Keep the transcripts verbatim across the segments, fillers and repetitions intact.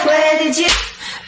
Where did you...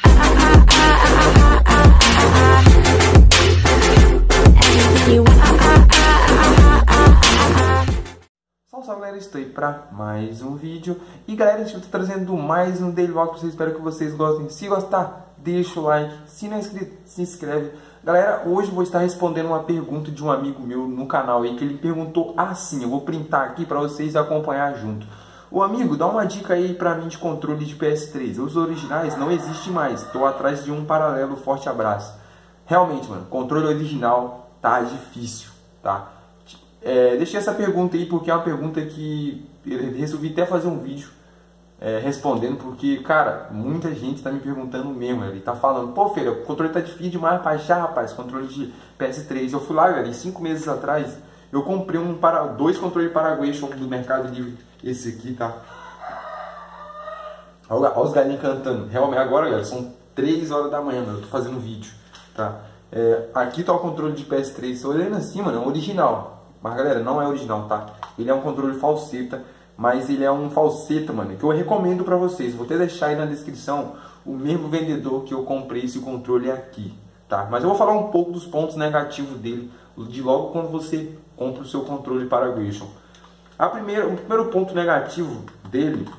Salve, salve, galera, estou aí para mais um vídeo. E galera, eu estou trazendo mais um Daily Vlog para vocês, espero que vocês gostem. Se gostar, deixa o like, se não é inscrito, se inscreve. Galera, hoje eu vou estar respondendo uma pergunta de um amigo meu no canal aí, que ele perguntou assim, eu vou printar aqui para vocês acompanhar junto. O amigo, dá uma dica aí pra mim de controle de P S três. Os originais não existem mais, tô atrás de um paralelo, forte abraço. Realmente, mano, controle original tá difícil, tá? É, deixei essa pergunta aí porque é uma pergunta que eu resolvi até fazer um vídeo é, respondendo, porque, cara, muita gente tá me perguntando mesmo. Ele tá falando, pô, Feira, o controle tá difícil demais pra achar, rapaz, controle de P S três. Eu fui lá, galera, cinco meses atrás, eu comprei um para, dois controles Paraguation do Mercado Livre. Esse aqui, tá? Olha, olha os galinhos cantando. Realmente, agora, galera, são três horas da manhã, mano, eu tô fazendo um vídeo, tá? É, aqui tá o controle de P S três. Olhando assim, mano, é um original. Mas, galera, não é original, tá? Ele é um controle falseta, mas ele é um falseta, mano, que eu recomendo pra vocês. Vou até deixar aí na descrição o mesmo vendedor que eu comprei esse controle aqui, tá? Mas eu vou falar um pouco dos pontos negativos dele de logo quando você compra o seu controle Paraguation. A primeira, o primeiro ponto negativo dele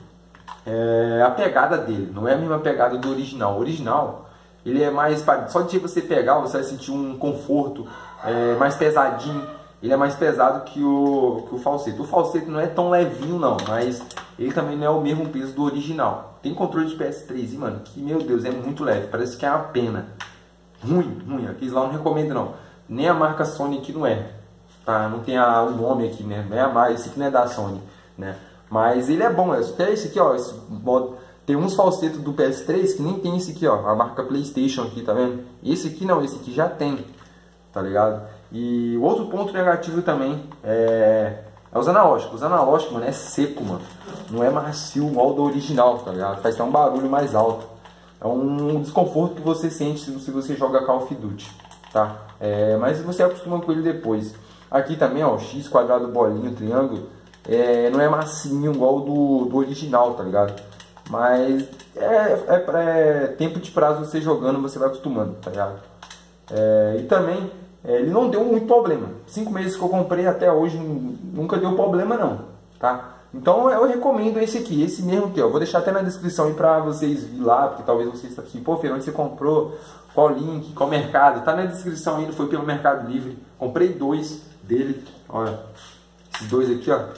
é a pegada dele. Não é a mesma pegada do original. O original, ele é mais... Só de você pegar, você vai sentir um conforto é, mais pesadinho. Ele é mais pesado que o, que o falseta. O falseta não é tão levinho, não. Mas ele também não é o mesmo peso do original. Tem controle de P S três, mano, que, meu Deus, é muito leve. Parece que é uma pena. Ruim, ruim. Aqui lá não recomendo, não. Nem a marca Sony aqui não é. Tá, não tem a, o nome aqui, né? Não é a mais, esse aqui não é da Sony, né? Mas ele é bom, é. Até esse aqui, ó. Esse modo, tem uns falsetos do P S três que nem tem esse aqui, ó. A marca PlayStation aqui, tá vendo? Esse aqui não, esse aqui já tem, tá ligado? E o outro ponto negativo também é, é os analógicos. Os analógicos, mano, é seco, mano. Não é macio igual do original, tá ligado? Faz até um barulho mais alto. É um desconforto que você sente se você joga Call of Duty, tá? É, mas você acostuma com ele depois. Aqui também, ó, X, quadrado, bolinho, triângulo, é, não é macinho igual do, do original, tá ligado? Mas é, é, é tempo de prazo você jogando, você vai acostumando, tá ligado? É, e também, é, ele não deu muito problema. Cinco meses que eu comprei até hoje, nunca deu problema não, tá? Então eu recomendo esse aqui, esse mesmo aqui, ó. Vou deixar até na descrição aí pra vocês vir lá, porque talvez vocês estão assim, pô, Feira, onde você comprou? Qual link? Qual mercado? Tá na descrição aí, foi pelo Mercado Livre. Comprei dois dele, olha, esses dois aqui, ó.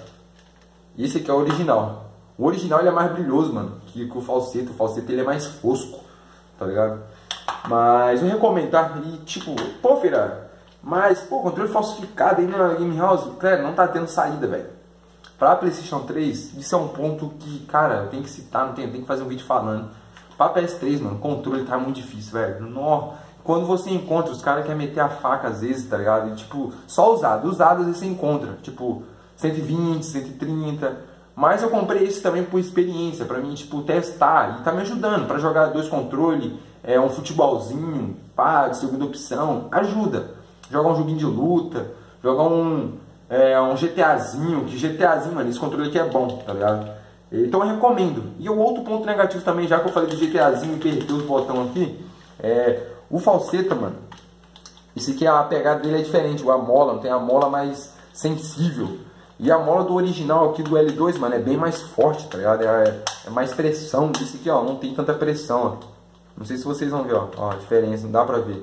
E esse aqui é o original. O original ele é mais brilhoso, mano, que, que o falseta. O falseta ele é mais fosco, tá ligado? Mas eu recomendo, tá? E tipo, pô, Feira, mas, pô, controle falsificado aí na Game House, cara, não tá tendo saída, velho. Pra PlayStation três, isso é um ponto que, cara, eu tenho que citar, não tenho, tem que fazer um vídeo falando. Pra P S três, mano, o controle tá muito difícil, velho. Nó. Quando você encontra, os caras querem meter a faca às vezes, tá ligado? E, tipo, só usado. Usado às vezes você encontra, tipo, cento e vinte, cento e trinta. Mas eu comprei esse também por experiência, pra mim, tipo, testar. E tá me ajudando pra jogar dois controles, é, um futebolzinho, pá, de segunda opção. Ajuda. Jogar um joguinho de luta, jogar um, é, um GTAzinho. Que GTAzinho, mano, esse controle aqui é bom, tá ligado? Então eu recomendo. E o outro ponto negativo também, já que eu falei do GTAzinho e perdi os botões aqui, é... O falseta, mano, esse aqui, a pegada dele é diferente. A mola, não tem a mola mais sensível. E a mola do original aqui do L dois, mano, é bem mais forte, tá ligado? É, é mais pressão. Esse aqui, ó, não tem tanta pressão, ó. Não sei se vocês vão ver, ó, ó a diferença, não dá pra ver.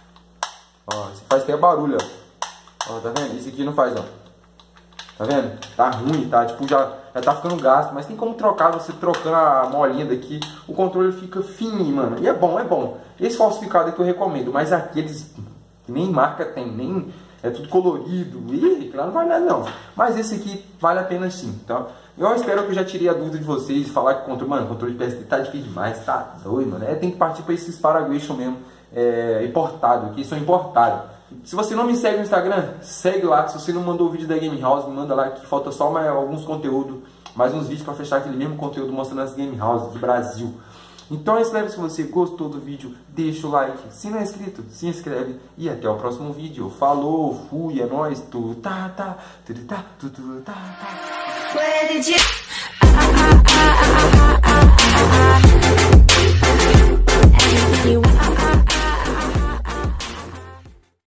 Ó, esse faz até barulho, ó. Ó, tá vendo? Esse aqui não faz, ó. Tá vendo? Tá ruim, tá? Tipo, já, já tá ficando gasto. Mas tem como trocar, você trocando a molinha daqui, o controle fica fininho, mano. E é bom, é bom. Esse falsificado aqui eu recomendo. Mas aqueles que nem marca tem, nem... É tudo colorido. Ih, lá não vale nada não. Mas esse aqui vale a pena sim, tá? Eu espero que eu já tirei a dúvida de vocês. Falar que o controle, mano, o controle de P S três tá difícil demais. Tá doido, mano. É, tem que partir pra esses Paraguation mesmo. É, importado, que são importados. Se você não me segue no Instagram, segue lá. Se você não mandou o vídeo da Game House, me manda lá que falta só mais alguns conteúdos, mais uns vídeos para fechar aquele mesmo conteúdo mostrando as Game House do Brasil. Então é isso, galera. Se você gostou do vídeo, deixa o like. Se não é inscrito, se inscreve. E até o próximo vídeo. Falou, fui, é nóis. Tu tá, tá, tu tá, tu tá, tá.